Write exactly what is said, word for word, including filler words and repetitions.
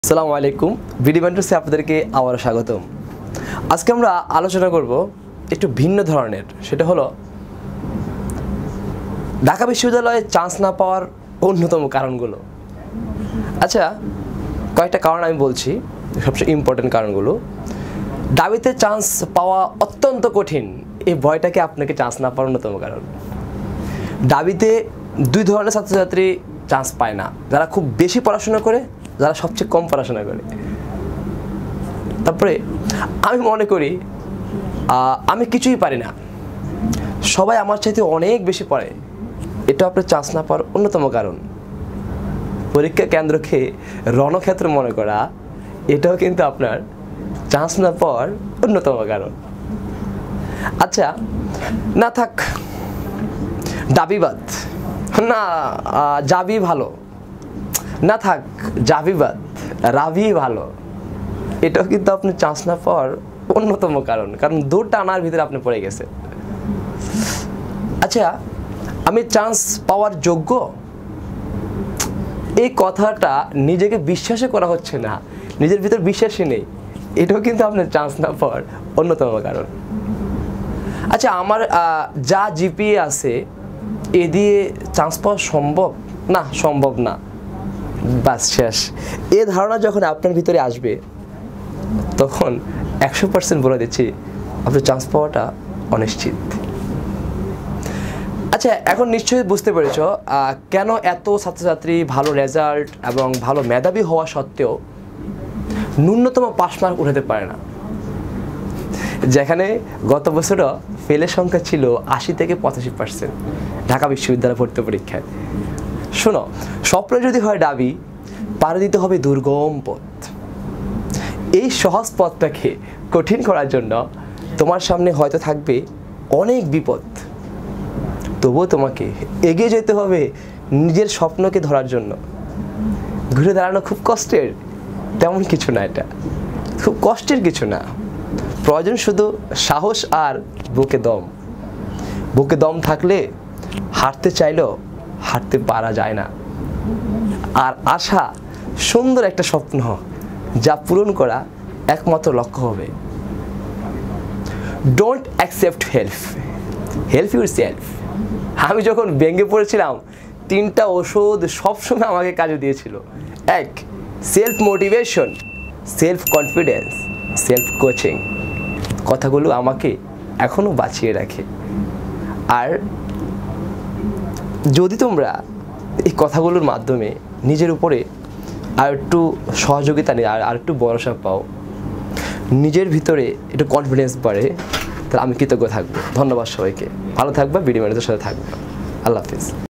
আসসালামু আলাইকুম ভিডিও মেন্টরসে আপনাদেরকে আবারও স্বাগতম। আজকে আমরা আলোচনা করব একটু ভিন্ন ধরনের, সেটা হলো ঢাকা বিশ্ববিদ্যালয়ে চান্স না পাওয়ার অন্যতম কারণগুলো। আচ্ছা, কয়েকটা কারণ আমি বলছি, সবচেয়ে ইম্পর্টেন্ট কারণগুলো। দাবিতে চান্স পাওয়া অত্যন্ত কঠিন, এই ভয়টাকে আপনাকে চান্স না পাওয়ার অন্যতম কারণ। দাবিতে দুই ধরনের ছাত্রছাত্রী চান্স পায় না, যারা খুব বেশি পড়াশোনা করে, যারা সবচেয়ে কম পড়াশোনা করে। তারপরে আমি মনে করি আমি কিছুই পারি না, সবাই আমার চাইতে অনেক বেশি পড়ে, এটা আপনার চান্স না পাওয়ার অন্যতম কারণ। পরীক্ষা কেন্দ্রকে রণক্ষেত্র মনে করা, এটাও কিন্তু আপনার চান্স না পাওয়ার অন্যতম কারণ। আচ্ছা, না থাক দাবিবাদ, না যাবি ভালো, না থাক যাবিবাদ, রাবি ভালো, এটাও কিন্তু আপনি চান্স না পাওয়ার অন্যতম কারণ, কারণ দূর টানার ভিতরে আপনি পড়ে গেছে। আচ্ছা, আমি চান্স পাওয়ার যোগ্য, এই কথাটা নিজেকে বিশ্বাসই করা হচ্ছে না, নিজের ভিতর বিশ্বাসই নেই, এটাও কিন্তু আপনার চান্স না পাওয়ার অন্যতম কারণ। আচ্ছা, আমার যা জিপিএ আছে এ দিয়ে চান্স পাওয়া সম্ভব না, সম্ভব না, বাস শেষ। এ ধারণা যখন আপনার ভিতরে আসবে, তখন একশো পার্সেন্ট বলে দিচ্ছি আপনার চান্স পাওয়াটা অনিশ্চিত। আচ্ছা, এখন নিশ্চয়ই বুঝতে পেরেছ কেন এত ছাত্রছাত্রী ভালো রেজাল্ট এবং ভালো মেধাবী হওয়া সত্ত্বেও ন্যূনতম পাস মার্ক উঠাতে পারে না। যেখানে গত বছরও ফেলের সংখ্যা ছিল আশি থেকে পঁচাশি পার্সেন্ট ঢাকা বিশ্ববিদ্যালয় ভর্তি পরীক্ষায়। শোনো, স্বপ্ন যদি হয় দাবি, পাড়ি দিতে হবে দুর্গম পথ। এই সহজ পথটাকে কঠিন করার জন্য তোমার সামনে হয়তো থাকবে অনেক বিপদ, তবুও তোমাকে এগিয়ে যেতে হবে নিজের স্বপ্নকে ধরার জন্য। ঘুরে দাঁড়ানো খুব কষ্টের, তেমন কিছু না, এটা খুব কষ্টের কিছু না। প্রয়োজন শুধু সাহস আর বুকে দম। বুকে দম থাকলে হাঁটতে চাইলেও হাঁটতে পারা যায় না। আর আশা সুন্দর একটা স্বপ্ন, যা পূরণ করা একমাত্র লক্ষ্য হবে। Don't accept help, help yourself. আমি যখন ভেঙে পড়েছিলাম, তিনটা ওষুধ সবসময় আমাকে কাজে দিয়েছিল। এক, self motivation, self confidence, self coaching. কথাগুলো আমাকে এখনও বাঁচিয়ে রাখে। আর যদি তোমরা এই কথাগুলোর মাধ্যমে নিজের উপরে আর একটু সহযোগিতা নিয়ে আর আর একটু ভরসা পাও, নিজের ভিতরে একটু কনফিডেন্স বাড়ে, তাহলে আমি কৃতজ্ঞ থাকবো। ধন্যবাদ সবাইকে, ভালো থাকবা, ভিডিও ম্যানেজারের সাথে থাকবা। আল্লাহ হাফিজ।